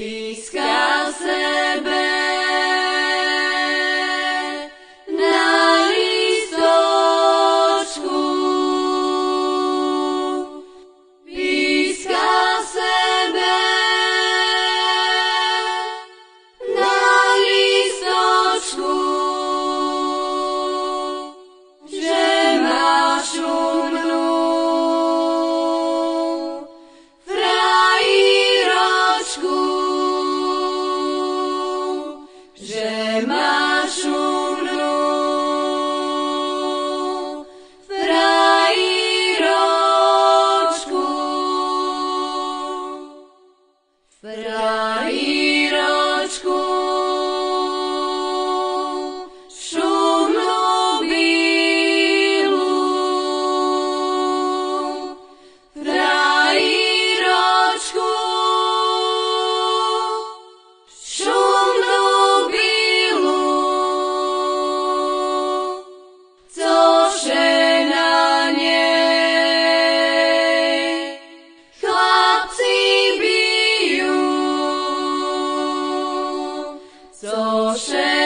Píska sebe na listočku, píska sebe na listočku, že máš umnú frajíročku, že máš umnú frajíročku, frajíročku, šumnú bílu, frajíročku, šumnú bílu, cože na nej chlapci bijú, cože